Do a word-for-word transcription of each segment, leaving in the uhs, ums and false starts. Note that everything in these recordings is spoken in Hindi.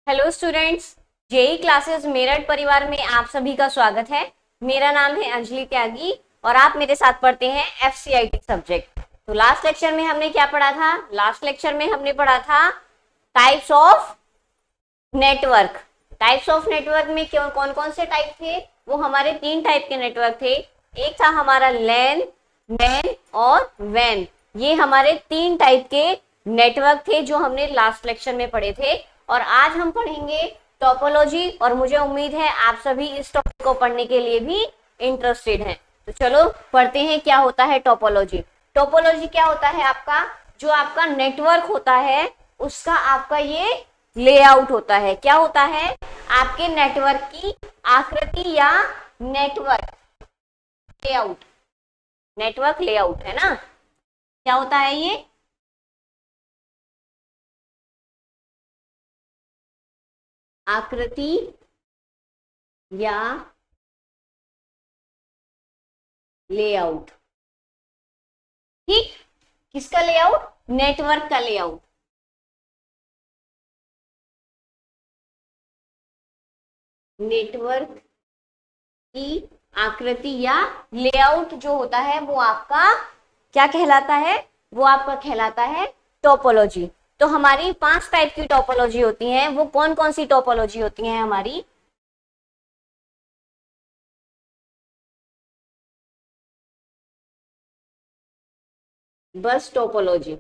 Hello students, JE classes Meerut परिवार में आप सभी का स्वागत है। मेरा नाम है अंजलि त्यागी और आप मेरे साथ पढ़ते हैं एफसीआईटी सब्जेक्ट। तो लास्ट लेक्चर में हमने क्या पढ़ा था? लास्ट लेक्चर में हमने पढ़ा था types of network. Types of network में क्यों कौन कौन से टाइप थे? वो हमारे तीन टाइप के नेटवर्क थे। एक था हमारा लैन, मैन और वैन। ये हमारे तीन टाइप के नेटवर्क थे जो हमने लास्ट लेक्चर में पढ़े थे। और आज हम पढ़ेंगे टोपोलॉजी और मुझे उम्मीद है आप सभी इस टॉपिक को पढ़ने के लिए भी इंटरेस्टेड हैं। तो चलो पढ़ते हैं क्या होता है टोपोलॉजी। टोपोलॉजी क्या होता है? आपका जो आपका नेटवर्क होता है उसका आपका ये लेआउट होता है। क्या होता है? आपके नेटवर्क की आकृति या नेटवर्क लेआउट। नेटवर्क लेआउट है ना, क्या होता है ये? आकृति या लेआउट। ठीक, किसका लेआउट? नेटवर्क का लेआउट। नेटवर्क की आकृति या लेआउट जो होता है वो आपका क्या कहलाता है? वो आपका कहलाता है टोपोलॉजी। तो हमारी पांच टाइप की टोपोलॉजी होती हैं। वो कौन कौन सी टोपोलॉजी होती हैं हमारी? बस टोपोलॉजी,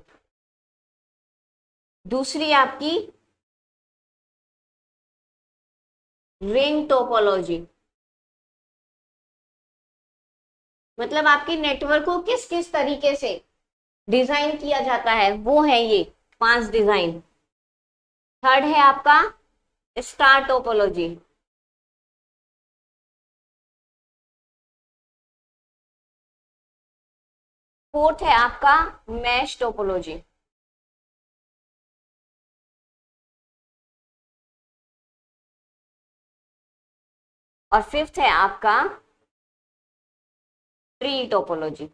दूसरी आपकी रिंग टोपोलॉजी, मतलब आपके नेटवर्क को किस किस तरीके से डिजाइन किया जाता है वो है ये पांच डिजाइन। थर्ड है आपका स्टार टोपोलॉजी। फोर्थ है आपका मैश टोपोलॉजी। और फिफ्थ है आपका ट्री टोपोलॉजी।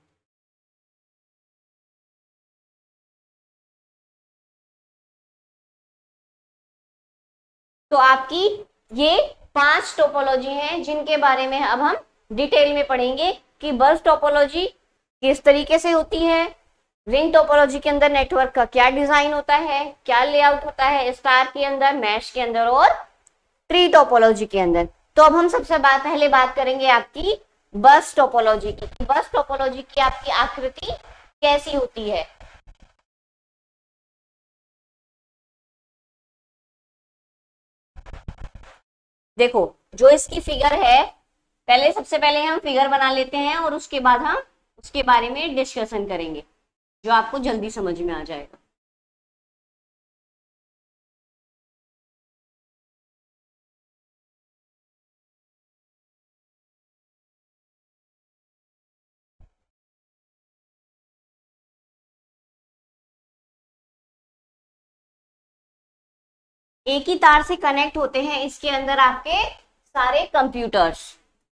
तो आपकी ये पांच टोपोलॉजी हैं जिनके बारे में अब हम डिटेल में पढ़ेंगे कि बस टोपोलॉजी किस तरीके से होती है, रिंग टोपोलॉजी के अंदर नेटवर्क का क्या डिजाइन होता है, क्या लेआउट होता है, स्टार के अंदर, मैश के अंदर और ट्री टोपोलॉजी के अंदर। तो अब हम सबसे बात पहले बात करेंगे आपकी बस टोपोलॉजी की। बस टोपोलॉजी की आपकी आकृति कैसी होती है? देखो, जो इसकी फिगर है, पहले सबसे पहले हम फिगर बना लेते हैं और उसके बाद हम उसके बारे में डिस्कशन करेंगे जो आपको जल्दी समझ में आ जाएगा। एक ही तार से कनेक्ट होते हैं इसके अंदर आपके सारे कंप्यूटर्स।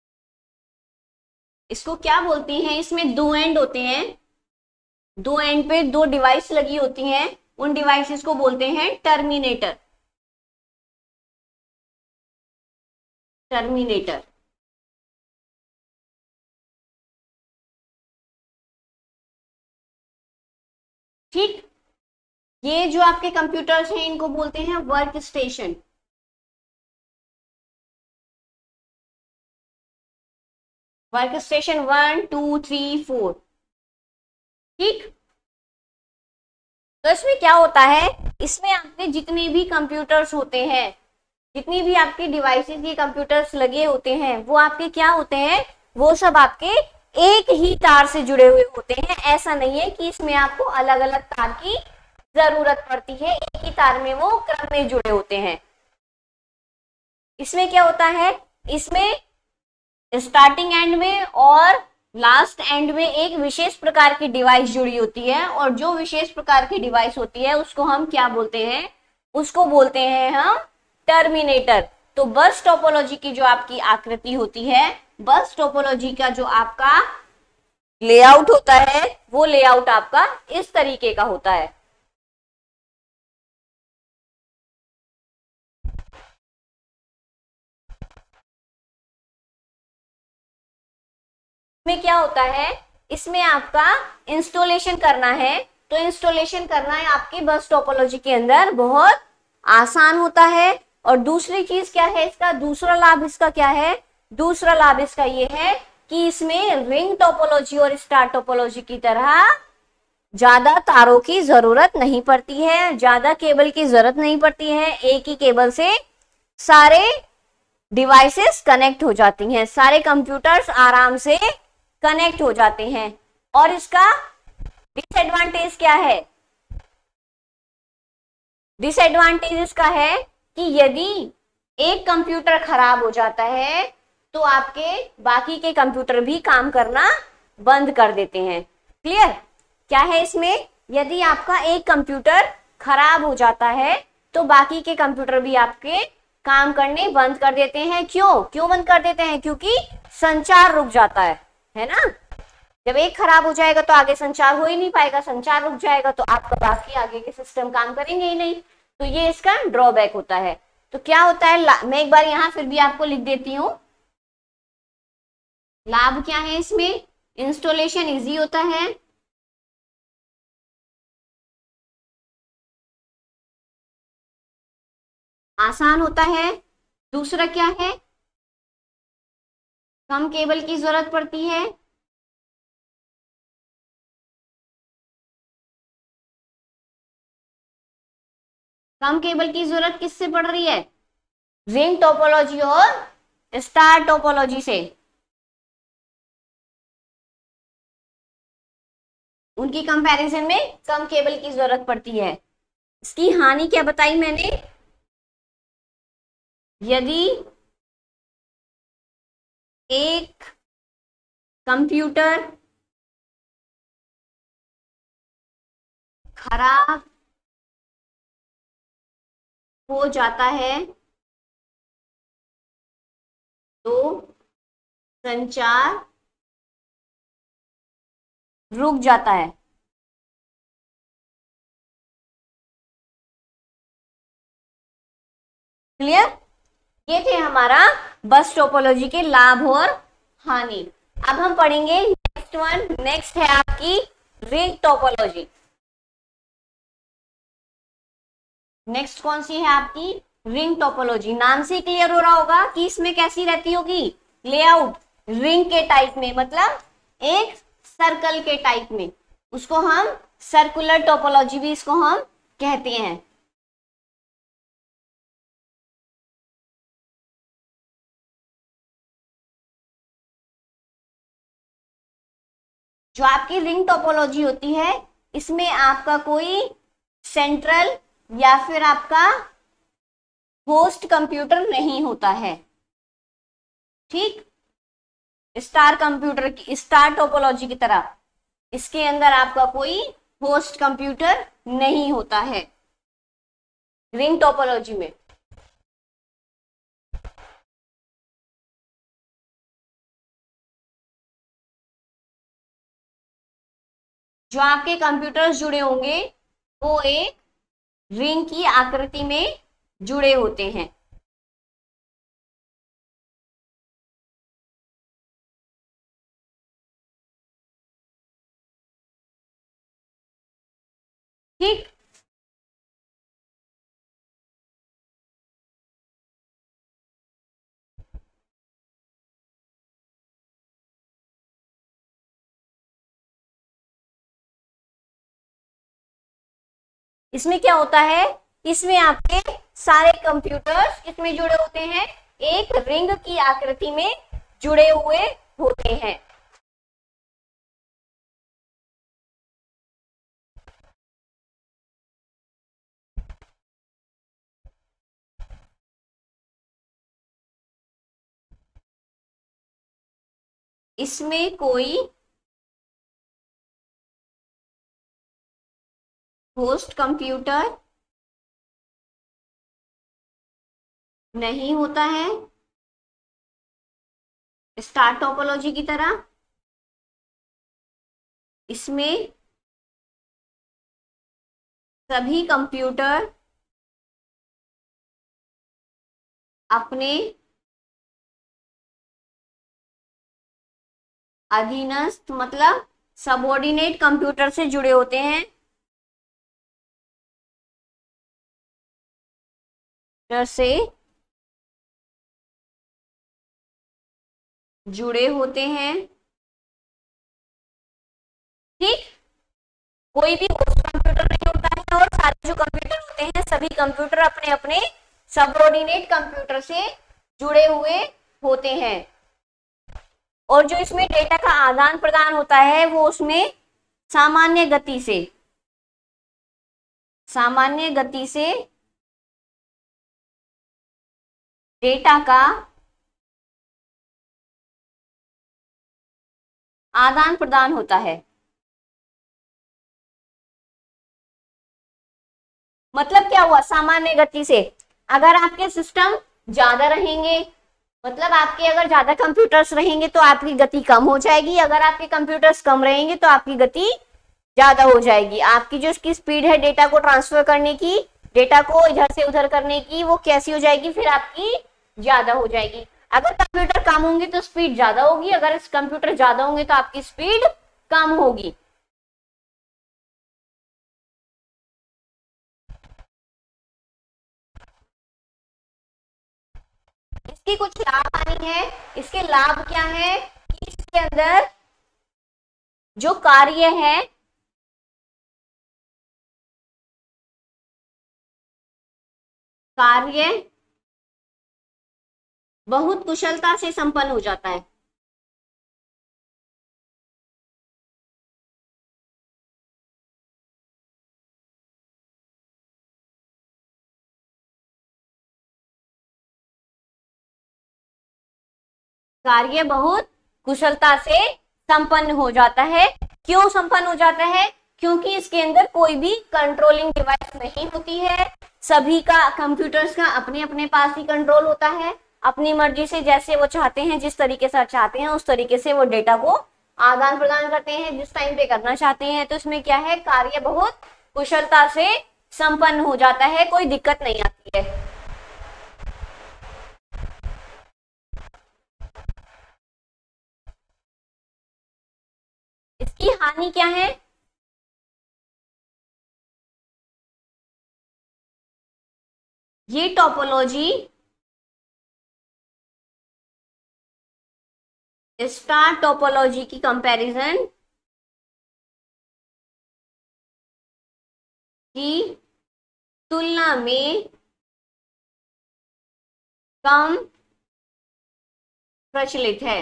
इसको क्या बोलती हैं? इसमें दो एंड होते हैं, दो एंड पे दो डिवाइस लगी होती हैं, उन डिवाइसेस को बोलते हैं टर्मिनेटर। टर्मिनेटर ठीक। ये जो आपके कंप्यूटर्स हैं इनको बोलते हैं work station. Work station one two three four. ठीक, तो इसमें क्या होता है? इसमें आपके जितने भी कंप्यूटर्स होते हैं, जितनी भी आपके डिवाइसेस के कंप्यूटर्स लगे होते हैं, वो आपके क्या होते हैं? वो सब आपके एक ही तार से जुड़े हुए होते हैं। ऐसा नहीं है कि इसमें आपको अलग अलग तार की जरूरत पड़ती है, एक ही तार में वो क्रम में जुड़े होते हैं। इसमें क्या होता है? इसमें स्टार्टिंग एंड में और लास्ट एंड में एक विशेष प्रकार की डिवाइस जुड़ी होती है, और जो विशेष प्रकार की डिवाइस होती है उसको हम क्या बोलते हैं? उसको बोलते हैं हम टर्मिनेटर। तो बस टोपोलॉजी की जो आपकी आकृति होती है, बस टोपोलॉजी का जो आपका लेआउट होता है, वो लेआउट आपका इस तरीके का होता है। इसमें क्या होता है, इसमें आपका इंस्टॉलेशन करना है, तो इंस्टॉलेशन करना है आपके बस टोपोलॉजी के अंदर बहुत आसान होता है। और दूसरी चीज क्या है इसका, दूसरा लाभ इसका क्या है, दूसरा लाभ इसका ये है कि इसमें रिंग टोपोलॉजी और स्टार टोपोलॉजी की तरह ज्यादा तारों की जरूरत नहीं पड़ती है, ज्यादा केबल की जरूरत नहीं पड़ती है, एक ही केबल से सारे डिवाइसेस कनेक्ट हो जाती हैं, सारे कंप्यूटर्स आराम से कनेक्ट हो जाते हैं। और इसका डिसएडवांटेज क्या है, डिसएडवांटेज इसका है कि यदि एक कंप्यूटर खराब हो जाता है तो आपके बाकी के कंप्यूटर भी काम करना बंद कर देते हैं। क्लियर, क्या है इसमें, यदि आपका एक कंप्यूटर खराब हो जाता है तो बाकी के कंप्यूटर भी आपके काम करने बंद कर देते हैं। क्यों क्यों बंद कर देते हैं, क्योंकि संचार रुक जाता है, है ना। जब एक खराब हो जाएगा तो आगे संचार हो ही नहीं पाएगा, संचार रुक जाएगा तो आपका बाकी आगे के सिस्टम काम करेंगे ही नहीं, तो ये इसका ड्रॉबैक होता है। तो क्या होता है, मैं एक बार यहां फिर भी आपको लिख देती हूं, लाभ क्या है इसमें, इंस्टॉलेशन इजी होता है, आसान होता है, दूसरा क्या है, कम केबल की जरूरत पड़ती है, कम केबल की जरूरत किससे पड़ रही है, रिंग टोपोलॉजी और स्टार टोपोलॉजी से, उनकी कंपैरिजन में कम केबल की जरूरत पड़ती है। इसकी हानि क्या बताई मैंने, यदि एक कंप्यूटर खराब हो जाता है तो संचार रुक जाता है। क्लियर, ये थे हमारा बस टोपोलॉजी के लाभ और हानि। अब हम पढ़ेंगे नेक्स्ट वन, नेक्स्ट है आपकी रिंग टोपोलॉजी। नेक्स्ट कौन सी है आपकी, रिंग टोपोलॉजी। नाम से क्लियर हो रहा होगा कि इसमें कैसी रहती होगी, लेआउट रिंग के टाइप में, मतलब एक सर्कल के टाइप में, उसको हम सर्कुलर टोपोलॉजी भी इसको हम कहते हैं। जो आपकी रिंग टोपोलॉजी होती है इसमें आपका कोई सेंट्रल या फिर आपका होस्ट कंप्यूटर नहीं होता है, ठीक। स्टार कंप्यूटर की, स्टार टोपोलॉजी की तरह इसके अंदर आपका कोई होस्ट कंप्यूटर नहीं होता है रिंग टोपोलॉजी में। जो आपके कंप्यूटर्स जुड़े होंगे वो एक रिंग की आकृति में जुड़े होते हैं, ठीक। इसमें क्या होता है, इसमें आपके सारे कंप्यूटर्स इसमें जुड़े होते हैं, एक रिंग की आकृति में जुड़े हुए होते हैं। इसमें कोई होस्ट कंप्यूटर नहीं होता है स्टार टोपोलॉजी की तरह। इसमें सभी कंप्यूटर अपने अधीनस्थ मतलब सबऑर्डिनेट कंप्यूटर से जुड़े होते हैं, से जुड़े होते हैं। ठीक, कोई भी होस्ट कंप्यूटर नहीं होता है और सारे जो कंप्यूटर होते हैं सभी कंप्यूटर अपने अपने सबऑर्डिनेट कंप्यूटर से जुड़े हुए होते हैं। और जो इसमें डेटा का आदान प्रदान होता है वो उसमें सामान्य गति से सामान्य गति से डेटा का आदान प्रदान होता है। मतलब क्या हुआ, सामान्य गति से। अगर आपके सिस्टम ज्यादा रहेंगे, मतलब आपके अगर ज्यादा कंप्यूटर्स रहेंगे तो आपकी गति कम हो जाएगी, अगर आपके कंप्यूटर्स कम रहेंगे तो आपकी गति ज्यादा हो जाएगी। आपकी जो इसकी स्पीड है डेटा को ट्रांसफर करने की, डेटा को इधर से उधर करने की, वो कैसी हो जाएगी, फिर आपकी ज्यादा हो जाएगी। अगर कंप्यूटर कम होंगे तो स्पीड ज्यादा होगी, अगर इस कंप्यूटर ज्यादा होंगे तो आपकी स्पीड कम होगी। इसकी कुछ लाभ हानि है। इसके लाभ क्या है कि इसके अंदर जो कार्य है कार्य बहुत कुशलता से संपन्न हो जाता है। कार्य बहुत कुशलता से संपन्न हो जाता है। क्यों संपन्न हो जाता है? क्योंकि इसके अंदर कोई भी कंट्रोलिंग डिवाइस नहीं होती है। सभी का कंप्यूटर्स का अपने अपने पास ही कंट्रोल होता है। अपनी मर्जी से जैसे वो चाहते हैं, जिस तरीके से चाहते हैं उस तरीके से वो डेटा को आदान प्रदान करते हैं जिस टाइम पे करना चाहते हैं। तो इसमें क्या है, कार्य बहुत कुशलता से संपन्न हो जाता है, कोई दिक्कत नहीं आती है। इसकी हानि क्या है? ये टोपोलॉजी स्टार टोपोलॉजी की कंपैरिजन की तुलना में कम प्रचलित है।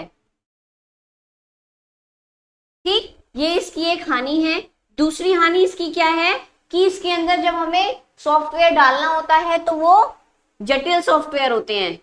ठीक, ये इसकी एक हानि है। दूसरी हानि इसकी क्या है कि इसके अंदर जब हमें सॉफ्टवेयर डालना होता है तो वो जटिल सॉफ्टवेयर होते हैं,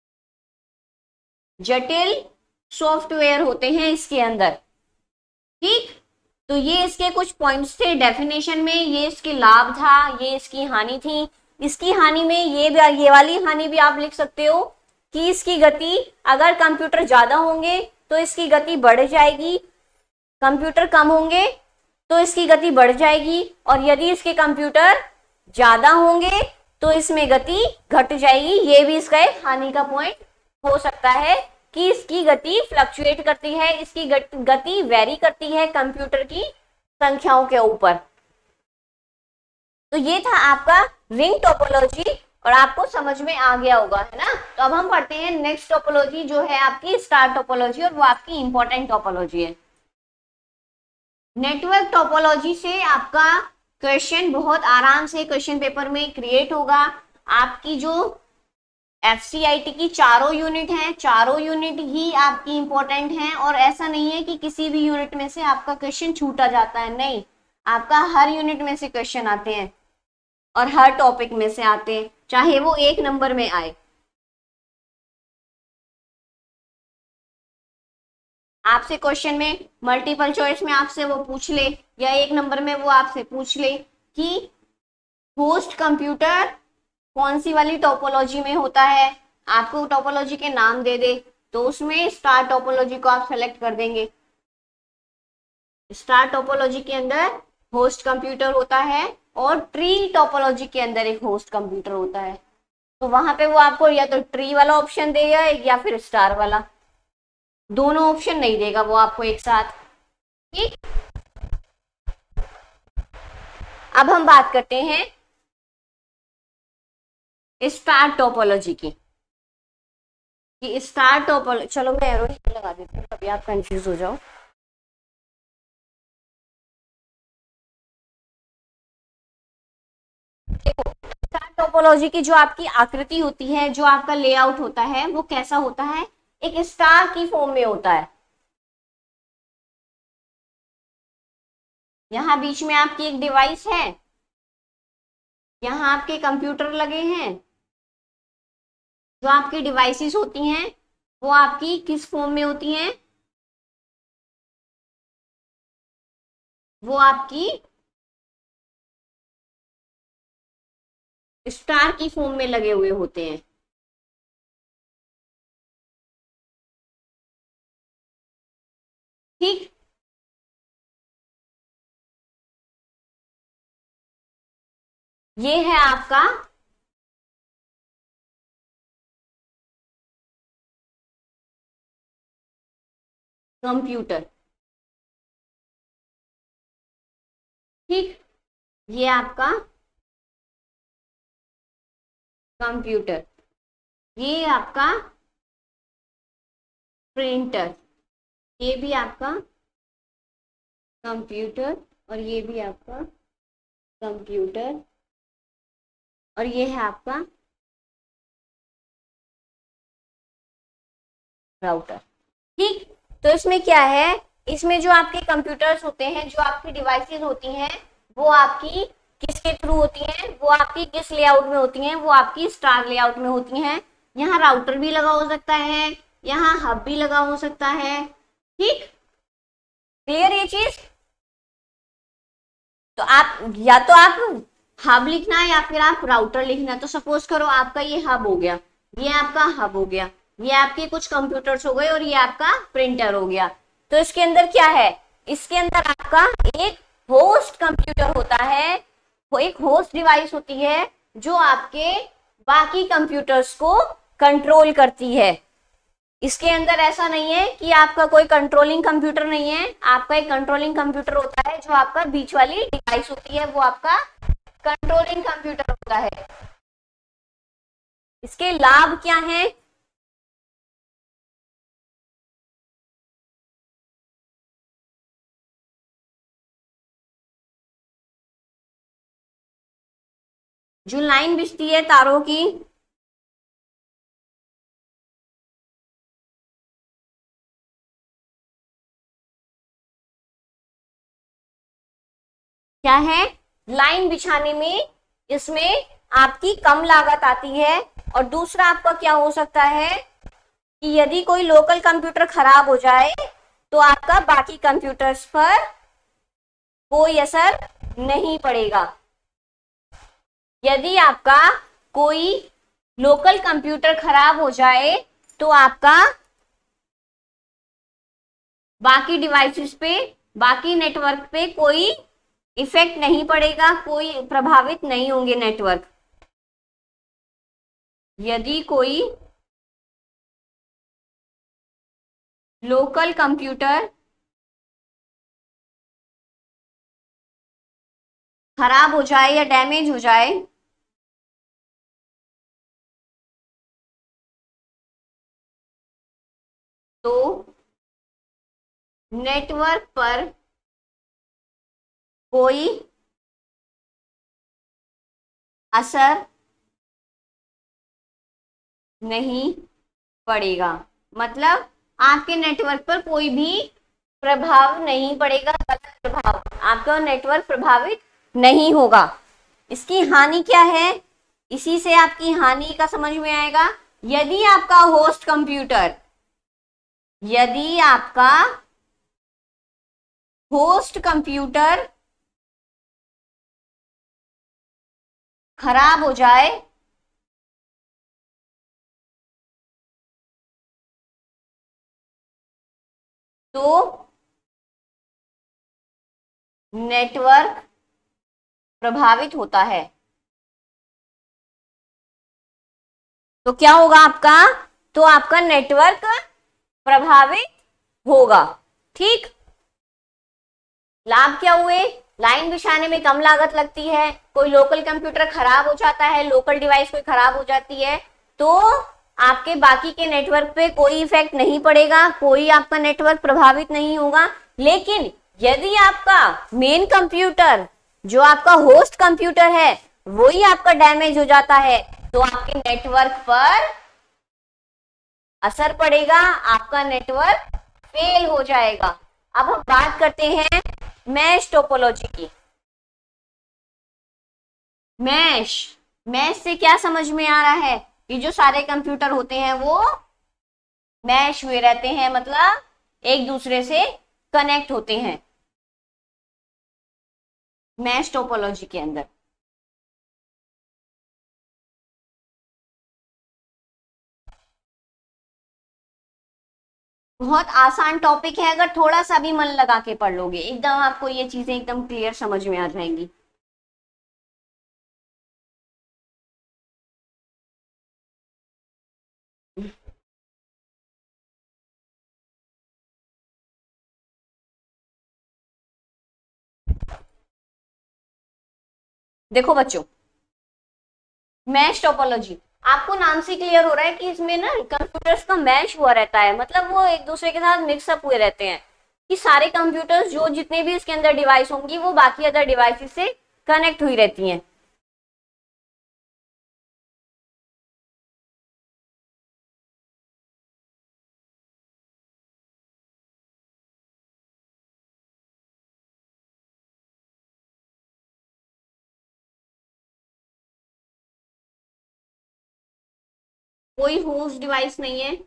जटिल सॉफ्टवेयर होते हैं इसके अंदर। ठीक, तो ये इसके कुछ पॉइंट्स थे डेफिनेशन में, ये इसके लाभ था, ये इसकी हानि थी। इसकी हानि में ये भी, ये वाली हानि भी आप लिख सकते हो कि इसकी गति, अगर कंप्यूटर ज्यादा होंगे तो इसकी गति बढ़ जाएगी, कंप्यूटर कम होंगे तो इसकी गति बढ़ जाएगी, और यदि इसके कंप्यूटर ज्यादा होंगे तो इसमें गति घट जाएगी। ये भी इसका एक हानि का पॉइंट हो सकता है कि इसकी गति फ्लक्चुएट करती है, इसकी गति वेरी करती है कंप्यूटर की संख्याओं के ऊपर। तो ये था आपका रिंग टोपोलॉजी और आपको समझ में आ गया होगा, है ना। तो अब हम पढ़ते हैं नेक्स्ट टोपोलॉजी जो है आपकी स्टार टोपोलॉजी, और वो आपकी इंपॉर्टेंट टोपोलॉजी है। नेटवर्क टोपोलॉजी से आपका क्वेश्चन बहुत आराम से क्वेश्चन पेपर में क्रिएट होगा। आपकी जो एफसीआईटी की चारों यूनिट हैं, चारों यूनिट ही आपकी इंपॉर्टेंट हैं, और ऐसा नहीं है कि किसी भी यूनिट में से आपका क्वेश्चन छूटा जाता है, नहीं, आपका हर यूनिट में से क्वेश्चन आते हैं और हर टॉपिक में से आते हैं, चाहे वो एक नंबर में आए। आपसे क्वेश्चन में मल्टीपल चॉइस में आपसे वो पूछ ले, या एक नंबर में वो आपसे पूछ ले कि होस्ट कंप्यूटर कौन सी वाली टोपोलॉजी में होता है, आपको टोपोलॉजी के नाम दे दे, तो उसमें स्टार टोपोलॉजी को आप सेलेक्ट कर देंगे। स्टार टोपोलॉजी के अंदर होस्ट कंप्यूटर होता है और ट्री टोपोलॉजी के अंदर एक होस्ट कंप्यूटर होता है। तो वहां पे वो आपको या तो ट्री वाला ऑप्शन देगा या फिर स्टार वाला। दोनों ऑप्शन नहीं देगा वो आपको एक साथ। ठीक, अब हम बात करते हैं स्टार टोपोलॉजी की, कि स्टार टोपोलॉजी, चलो मैं एरो लगा देती हूँ तभी आप कंफ्यूज हो जाओ। देखो, स्टार टोपोलॉजी की जो आपकी आकृति होती है, जो आपका लेआउट होता है, वो कैसा होता है, एक स्टार की फॉर्म में होता है। यहां बीच में आपकी एक डिवाइस है, यहां आपके कंप्यूटर लगे हैं। जो आपकी डिवाइसेस होती हैं वो आपकी किस फॉर्म में होती हैं, वो आपकी स्टार की फॉर्म में लगे हुए होते हैं। ठीक, ये है आपका कंप्यूटर। ठीक, ये आपका कंप्यूटर, ये आपका प्रिंटर, ये भी आपका कंप्यूटर, और ये भी आपका कंप्यूटर, और ये है आपका राउटर। ठीक, तो इसमें क्या है, इसमें जो आपके कंप्यूटर्स होते हैं, जो आपकी डिवाइसेस होती हैं, वो आपकी किसके थ्रू होती हैं, वो आपकी किस लेआउट में होती हैं, वो आपकी स्टार लेआउट में होती हैं। यहाँ राउटर भी लगा हो सकता है, यहाँ हब भी लगा हो सकता है। ठीक, क्लियर ये चीज। तो आप या तो आप हब लिखना है या फिर आप राउटर लिखना है। तो सपोज करो आपका ये हब हो गया, ये आपका हब हो गया, ये आपके कुछ कंप्यूटर्स हो गए, और ये आपका प्रिंटर हो गया। तो इसके अंदर क्या है, इसके अंदर आपका एक होस्ट कंप्यूटर होता है, वो एक होस्ट डिवाइस होती है जो आपके बाकी कंप्यूटर्स को कंट्रोल करती है। इसके अंदर ऐसा नहीं है कि आपका कोई कंट्रोलिंग कंप्यूटर नहीं है, आपका एक कंट्रोलिंग कंप्यूटर होता है, जो आपका बीच वाली डिवाइस होती है वो आपका कंट्रोलिंग कंप्यूटर होता है। इसके लाभ क्या हैं, जो लाइन बिछती है तारों की, क्या है, लाइन बिछाने में इसमें आपकी कम लागत आती है। और दूसरा आपका क्या हो सकता है कि यदि कोई लोकल कंप्यूटर खराब हो जाए तो आपका बाकी कंप्यूटर्स पर कोई असर नहीं पड़ेगा। यदि आपका कोई लोकल कंप्यूटर खराब हो जाए तो आपका बाकी डिवाइसेस पे, बाकी नेटवर्क पे कोई इफेक्ट नहीं पड़ेगा, कोई प्रभावित नहीं होंगे नेटवर्क। यदि कोई लोकल कंप्यूटर खराब हो जाए या डैमेज हो जाए तो नेटवर्क पर कोई असर नहीं पड़ेगा। मतलब आपके नेटवर्क पर कोई भी प्रभाव नहीं पड़ेगा, गलत प्रभाव, आपका नेटवर्क प्रभावित नहीं होगा। इसकी हानि क्या है, इसी से आपकी हानि का समझ में आएगा। यदि आपका होस्ट कंप्यूटर, यदि आपका होस्ट कंप्यूटर खराब हो जाए तो नेटवर्क प्रभावित होता है। तो क्या होगा आपका, तो आपका नेटवर्क प्रभावित होगा। ठीक, लाभ क्या हुए, लाइन बिछाने में कम लागत लगती है, कोई लोकल कंप्यूटर खराब हो जाता है, लोकल डिवाइस कोई खराब हो जाती है तो आपके बाकी के नेटवर्क पे कोई इफेक्ट नहीं पड़ेगा, कोई आपका नेटवर्क प्रभावित नहीं होगा। लेकिन यदि आपका मेन कंप्यूटर जो आपका होस्ट कंप्यूटर है वही आपका डैमेज हो जाता है तो आपके नेटवर्क पर असर पड़ेगा, आपका नेटवर्क फेल हो जाएगा। अब हम बात करते हैं मैश टोपोलॉजी की। मैश, मैश से क्या समझ में आ रहा है, ये जो सारे कंप्यूटर होते हैं वो मैश हुए रहते हैं, मतलब एक दूसरे से कनेक्ट होते हैं मैश टोपोलॉजी के अंदर। बहुत आसान टॉपिक है, अगर थोड़ा सा भी मन लगा के पढ़ लोगे एकदम आपको ये चीजें एकदम क्लियर समझ में आ जाएंगी। देखो बच्चों, मैश टोपोलॉजी आपको नाम से क्लियर हो रहा है कि इसमें ना कंप्यूटर्स का मैश हुआ रहता है, मतलब वो एक दूसरे के साथ मिक्सअप हुए रहते हैं कि सारे कंप्यूटर्स जो जितने भी इसके अंदर डिवाइस होंगी वो बाकी अदर डिवाइसेस से कनेक्ट हुई रहती हैं। कोई होस्ट डिवाइस नहीं है,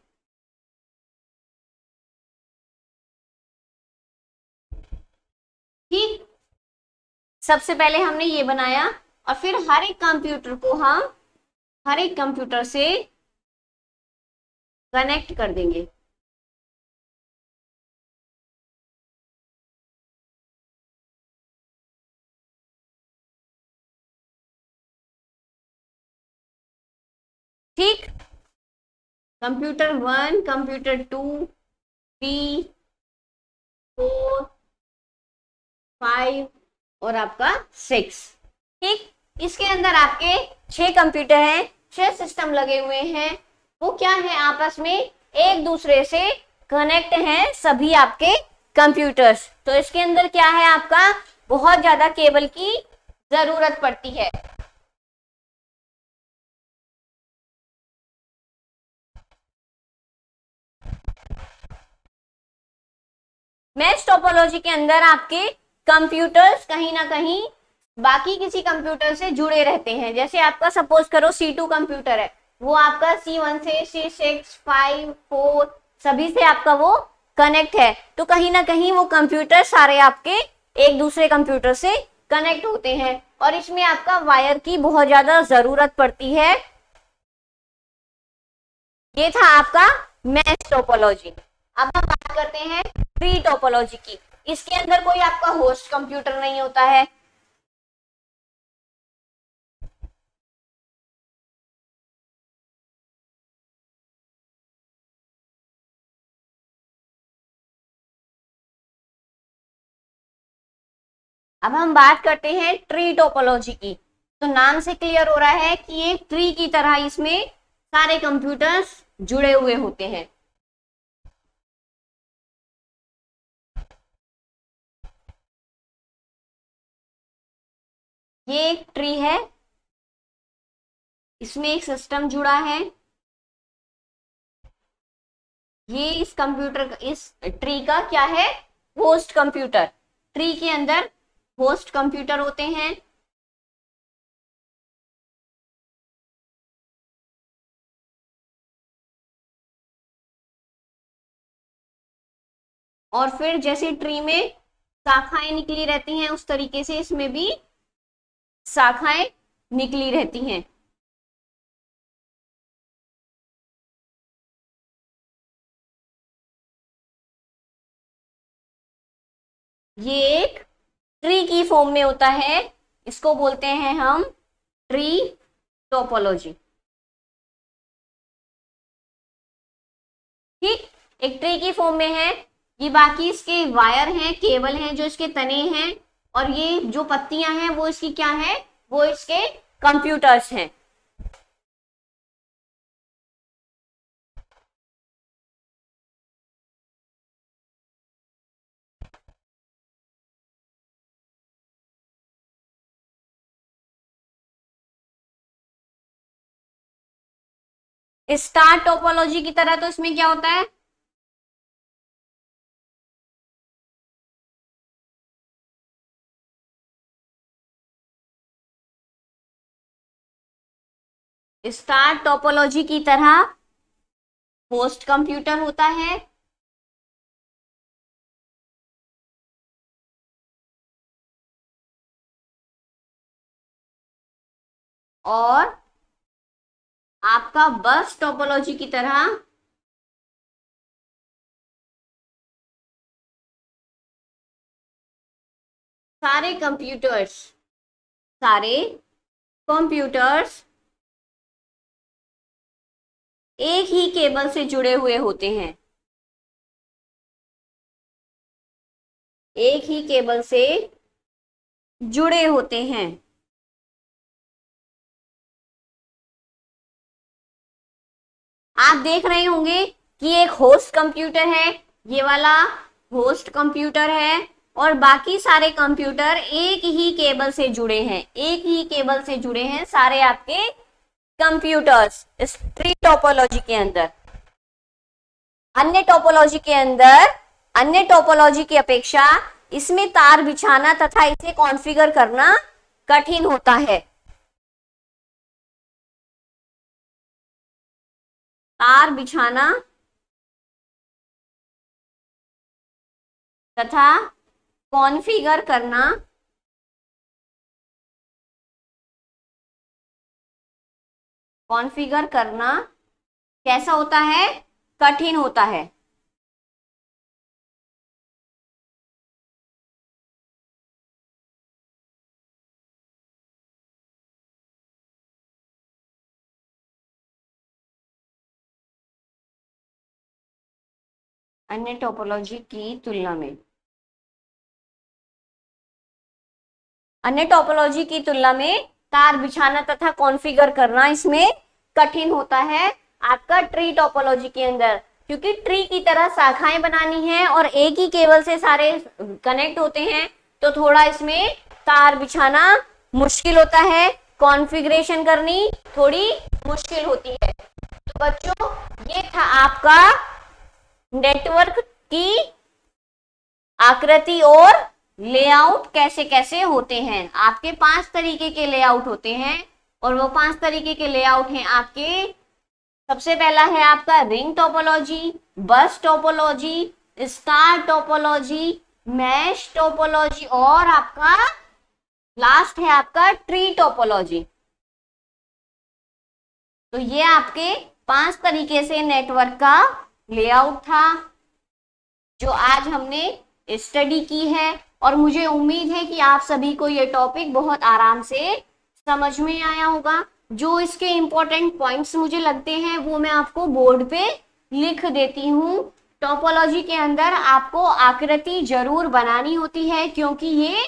ठीक। सबसे पहले हमने ये बनाया और फिर हर एक कंप्यूटर को हम हर एक कंप्यूटर से कनेक्ट कर देंगे। ठीक, computer one, computer two, three, four, five और आपका सिक्स। ठीक, इसके अंदर आपके छह कंप्यूटर हैं, छह सिस्टम लगे हुए हैं, वो क्या है आपस में एक दूसरे से कनेक्ट हैं सभी आपके कंप्यूटर्स। तो इसके अंदर क्या है आपका बहुत ज्यादा केबल की जरूरत पड़ती है। मैश टोपोलॉजी के अंदर आपके कंप्यूटर्स कहीं ना कहीं बाकी किसी कंप्यूटर से जुड़े रहते हैं। जैसे आपका सपोज करो सी टू कंप्यूटर है, वो आपका सी वन से सी सिक्स, फाइव, फोर सभी से आपका वो कनेक्ट है, तो कहीं ना कहीं वो कंप्यूटर सारे आपके एक दूसरे कंप्यूटर से कनेक्ट होते हैं और इसमें आपका वायर की बहुत ज्यादा जरूरत पड़ती है। ये था आपका मैश टोपोलॉजी। अब हम बात करते हैं ट्री टोपोलॉजी की। इसके अंदर कोई आपका होस्ट कंप्यूटर नहीं होता है, अब हम बात करते हैं ट्री टोपोलॉजी की। तो नाम से क्लियर हो रहा है कि ये ट्री की तरह इसमें सारे कंप्यूटर्स जुड़े हुए होते हैं। ये एक ट्री है, इसमें एक सिस्टम जुड़ा है, ये इस कंप्यूटर इस ट्री का क्या है होस्ट कंप्यूटर। ट्री के अंदर होस्ट कंप्यूटर होते हैं, और फिर जैसे ट्री में शाखाएं निकली रहती हैं उस तरीके से इसमें भी शाखाएं निकली रहती हैं। ये एक ट्री की फॉर्म में होता है, इसको बोलते हैं हम ट्री टोपोलॉजी। ठीक, एक ट्री की फॉर्म में है, ये बाकी इसके वायर हैं, केबल हैं जो इसके तने हैं, और ये जो पत्तियां हैं वो इसकी क्या है, वो इसके कंप्यूटर्स हैं। स्टार टोपोलॉजी की तरह तो इसमें क्या होता है, स्टार टोपोलॉजी की तरह होस्ट कंप्यूटर होता है, और आपका बस टोपोलॉजी की तरह सारे कंप्यूटर्स सारे कंप्यूटर्स एक ही केबल से जुड़े हुए होते हैं, एक ही केबल से जुड़े होते हैं। आप देख रहे होंगे कि एक होस्ट कंप्यूटर है, ये वाला होस्ट कंप्यूटर है, और बाकी सारे कंप्यूटर एक ही केबल से जुड़े हैं, एक ही केबल से जुड़े हैं सारे आपके कंप्यूटर्स इस ट्री टोपोलॉजी के अंदर। अन्य टोपोलॉजी के अंदर, अन्य टोपोलॉजी की अपेक्षा इसमें तार बिछाना तथा इसे कॉन्फ़िगर करना कठिन होता है। तार बिछाना तथा कॉन्फ़िगर करना कॉन्फ़िगर करना कैसा होता है, कठिन होता है। अन्य टोपोलॉजी की तुलना में अन्य टोपोलॉजी की तुलना में तार बिछाना तथा कॉन्फ़िगर करना इसमें कठिन होता है आपका ट्री टोपोलॉजी के अंदर, क्योंकि ट्री की तरह शाखाएं बनानी है और एक ही केबल से सारे कनेक्ट होते हैं, तो थोड़ा इसमें तार बिछाना मुश्किल होता है, कॉन्फ़िगरेशन करनी थोड़ी मुश्किल होती है। तो बच्चों, ये था आपका नेटवर्क की आकृति और लेआउट कैसे कैसे होते हैं। आपके पांच तरीके के लेआउट होते हैं, और वो पांच तरीके के लेआउट हैं आपके, सबसे पहला है आपका ring topology, bus topology, star topology, mesh topology, और आपका लास्ट है आपका ट्री टोपोलॉजी। तो ये आपके पांच तरीके से नेटवर्क का लेआउट था जो आज हमने स्टडी की है, और मुझे उम्मीद है कि आप सभी को ये टॉपिक बहुत आराम से समझ में आया होगा। जो इसके इंपॉर्टेंट पॉइंट्स मुझे लगते हैं वो मैं आपको बोर्ड पे लिख देती हूँ। टोपोलॉजी के अंदर आपको आकृति जरूर बनानी होती है, क्योंकि ये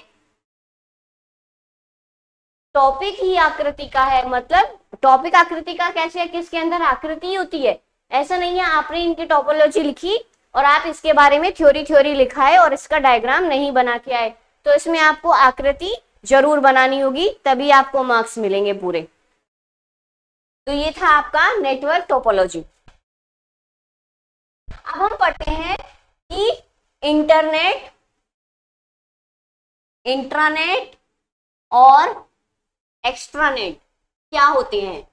टॉपिक ही आकृति का है। मतलब टॉपिक आकृति का कैसे है, किसके अंदर आकृति होती है, ऐसा नहीं है आपने इनकी टोपोलॉजी लिखी और आप इसके बारे में थ्योरी थ्योरी लिखा है और इसका डायग्राम नहीं बना के आए। तो इसमें आपको आकृति जरूर बनानी होगी, तभी आपको मार्क्स मिलेंगे पूरे। तो ये था आपका नेटवर्क टोपोलॉजी। अब हम पढ़ते हैं कि इंटरनेट, इंट्रानेट और एक्स्ट्रानेट क्या होते हैं।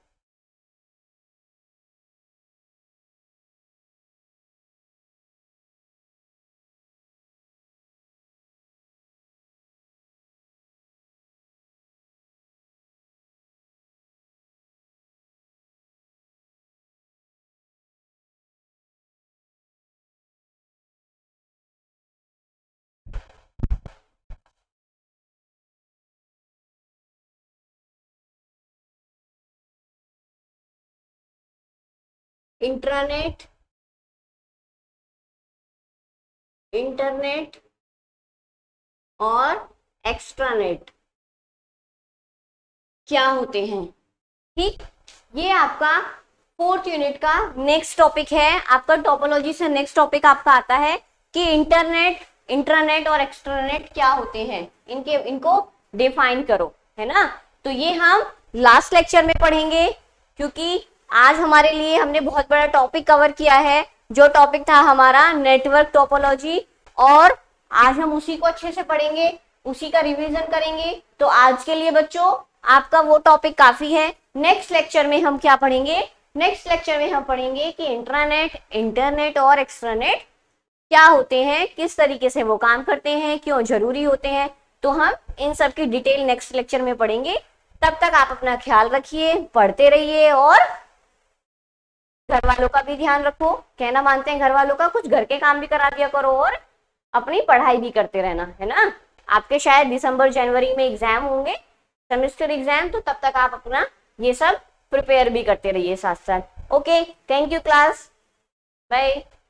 इंट्रानेट इंटरनेट और एक्स्ट्रानेट क्या होते हैं। ठीक, ये आपका फोर्थ यूनिट का नेक्स्ट टॉपिक है। आपका टोपोलॉजी से नेक्स्ट टॉपिक आपका आता है कि इंटरनेट, इंट्रानेट और एक्स्ट्रानेट क्या होते हैं, इनके इनको डिफाइन करो, है ना। तो ये हम लास्ट लेक्चर में पढ़ेंगे, क्योंकि आज हमारे लिए हमने बहुत बड़ा टॉपिक कवर किया है, जो टॉपिक था हमारा नेटवर्क टोपोलॉजी, और आज हम उसी को अच्छे से पढ़ेंगे, उसी का रिवीजन करेंगे। तो आज के लिए बच्चों आपका वो टॉपिक काफी है। नेक्स्ट लेक्चर में हम क्या पढ़ेंगे, नेक्स्ट लेक्चर में हम पढ़ेंगे कि इंट्रानेट, इंटरनेट और एक्स्ट्रानेट क्या होते हैं, किस तरीके से वो काम करते हैं, क्यों जरूरी होते हैं। तो हम इन सब की डिटेल नेक्स्ट लेक्चर में पढ़ेंगे। तब तक आप अपना ख्याल रखिए, पढ़ते रहिए और घर वालों का भी ध्यान रखो। कहना मानते हैं घर वालों का, कुछ घर के काम भी करा दिया करो और अपनी पढ़ाई भी करते रहना, है ना। आपके शायद दिसंबर जनवरी में एग्जाम होंगे, सेमेस्टर एग्जाम, तो तब तक आप अपना ये सब प्रिपेयर भी करते रहिए साथ साथ। Okay, thank you class, bye.